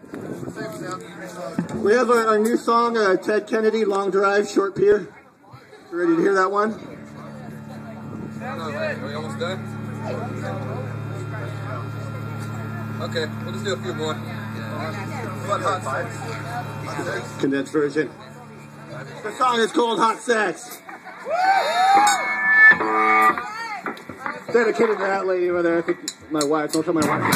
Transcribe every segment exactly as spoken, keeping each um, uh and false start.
We have our, our new song, uh, Ted Kennedy, Long Drive, Short Pier. You ready to hear that one? Are we almost done? Okay, we'll just do a few more. Condensed version. The song is called Hot Sex. Dedicated to that lady over there. I think my wife. Don't tell my wife.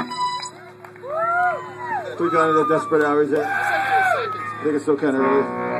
We got into the desperate hours. I think it's still kind of early.